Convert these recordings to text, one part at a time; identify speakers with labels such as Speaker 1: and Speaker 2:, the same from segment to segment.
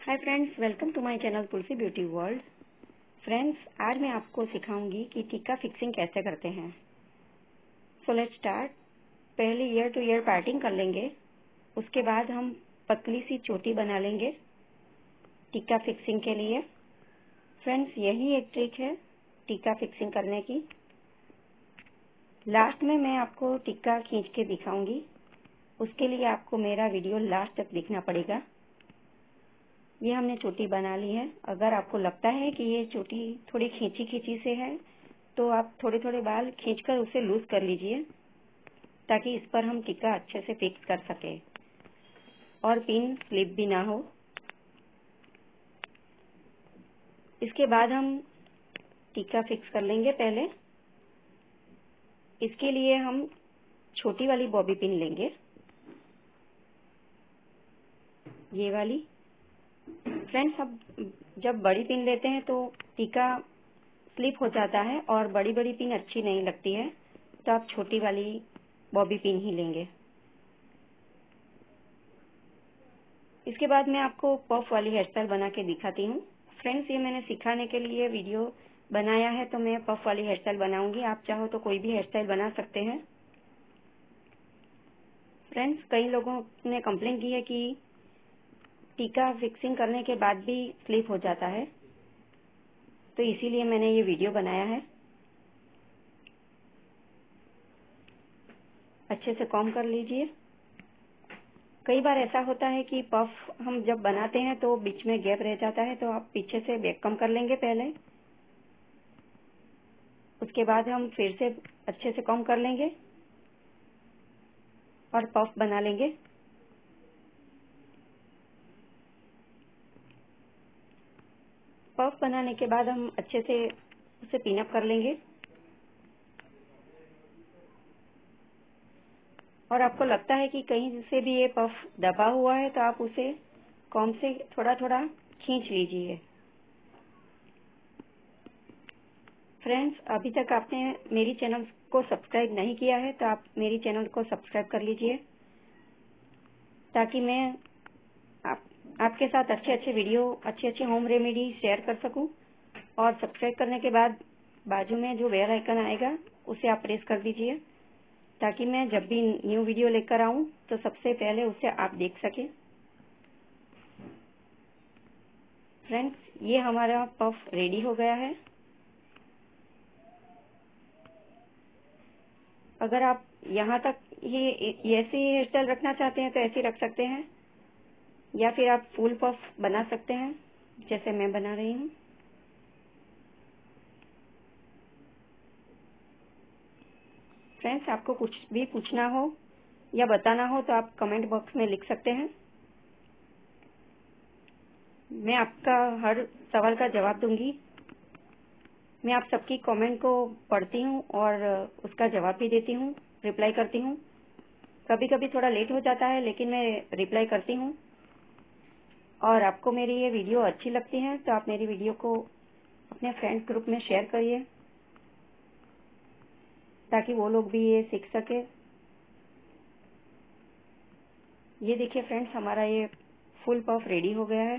Speaker 1: Hi friends, welcome to my channel Tulsi beauty world. Friends, आज मैं आपको सिखाऊंगी कि टीका फिक्सिंग कैसे करते हैं। So let's start. पहले ईयर टू ईयर पार्टिंग कर लेंगे। उसके बाद हम पतली सी चोटी बना लेंगे टीका फिक्सिंग के लिए। फ्रेंड्स, यही एक ट्रिक है टीका फिक्सिंग करने की। लास्ट में मैं आपको टीका खींच के दिखाऊंगी। उसके लिए आपको मेरा वीडियो लास्ट तक देखना पड़ेगा। ये हमने चोटी बना ली है। अगर आपको लगता है कि ये चोटी थोड़ी खींची खींची से है तो आप थोड़े थोड़े बाल खींचकर उसे लूज कर लीजिए ताकि इस पर हम टीका अच्छे से फिक्स कर सके और पिन स्लिप भी ना हो। इसके बाद हम टीका फिक्स कर लेंगे। पहले इसके लिए हम छोटी वाली बॉबी पिन लेंगे, ये वाली। फ्रेंड्स, अब जब बड़ी पिन लेते हैं तो टीका स्लिप हो जाता है और बड़ी बड़ी पिन अच्छी नहीं लगती है, तो आप छोटी वाली बॉबी पिन ही लेंगे। इसके बाद मैं आपको पफ वाली हेयर स्टाइल बना के दिखाती हूँ। फ्रेंड्स, ये मैंने सिखाने के लिए वीडियो बनाया है, तो मैं पफ वाली हेयर स्टाइल बनाऊंगी। आप चाहो तो कोई भी हेयर स्टाइल बना सकते हैं। फ्रेंड्स, कई लोगों ने कंप्लेन की है कि टीका फिक्सिंग करने के बाद भी स्लिप हो जाता है, तो इसीलिए मैंने ये वीडियो बनाया है। अच्छे से कॉम्ब कर लीजिए। कई बार ऐसा होता है कि पफ हम जब बनाते हैं तो बीच में गैप रह जाता है, तो आप पीछे से बैक कम कर लेंगे पहले। उसके बाद हम फिर से अच्छे से कॉम्ब कर लेंगे और पफ बना लेंगे। पफ बनाने के बाद हम अच्छे से उसे पिन अप कर लेंगे और आपको लगता है कि कहीं से भी ये पफ दबा हुआ है तो आप उसे कॉम्ब से थोड़ा थोड़ा खींच लीजिए। फ्रेंड्स, अभी तक आपने मेरी चैनल को सब्सक्राइब नहीं किया है तो आप मेरी चैनल को सब्सक्राइब कर लीजिए ताकि मैं आपके साथ अच्छे अच्छे वीडियो, अच्छे अच्छे होम रेमेडी शेयर कर सकूं। और सब्सक्राइब करने के बाद बाजू में जो बेल आइकन आएगा उसे आप प्रेस कर दीजिए ताकि मैं जब भी न्यू वीडियो लेकर आऊं तो सबसे पहले उसे आप देख सकें। फ्रेंड्स, ये हमारा पफ रेडी हो गया है। अगर आप यहाँ तक ये ऐसे हेयर स्टाइल रखना चाहते हैं तो ऐसे रख सकते हैं, या फिर आप फुल पफ बना सकते हैं जैसे मैं बना रही हूँ। फ्रेंड्स, आपको कुछ भी पूछना हो या बताना हो तो आप कमेंट बॉक्स में लिख सकते हैं। मैं आपका हर सवाल का जवाब दूंगी। मैं आप सबकी कमेंट को पढ़ती हूँ और उसका जवाब भी देती हूँ, रिप्लाई करती हूँ। कभी कभी थोड़ा लेट हो जाता है लेकिन मैं रिप्लाई करती हूँ। और आपको मेरी ये वीडियो अच्छी लगती है तो आप मेरी वीडियो को अपने फ्रेंड्स ग्रुप में शेयर करिए ताकि वो लोग भी ये सीख सके। ये देखिए फ्रेंड्स, हमारा ये फुल पफ रेडी हो गया है।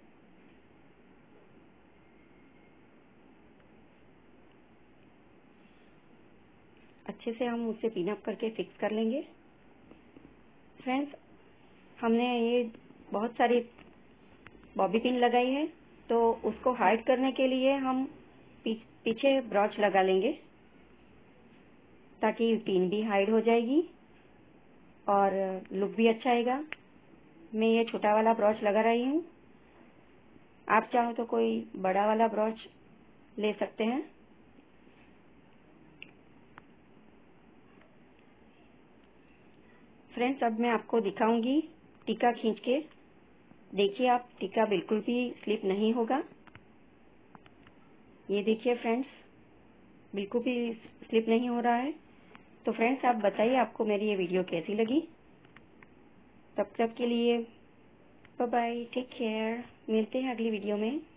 Speaker 1: अच्छे से हम उसे पिन अप करके फिक्स कर लेंगे। फ्रेंड्स, हमने ये बहुत सारी बॉबी पिन लगाई है, तो उसको हाइड करने के लिए हम पीछे ब्रॉच लगा लेंगे ताकि पिन भी हाइड हो जाएगी और लुक भी अच्छा आएगा। मैं ये छोटा वाला ब्रॉच लगा रही हूँ। आप चाहो तो कोई बड़ा वाला ब्रॉच ले सकते हैं। फ्रेंड्स, अब मैं आपको दिखाऊंगी टीका खींच के। देखिए, आप टीका बिल्कुल भी स्लिप नहीं होगा। ये देखिए फ्रेंड्स, बिल्कुल भी स्लिप नहीं हो रहा है। तो फ्रेंड्स, आप बताइए आपको मेरी ये वीडियो कैसी लगी। तब तक के लिए बाय बाय, टेक केयर। मिलते हैं अगली वीडियो में।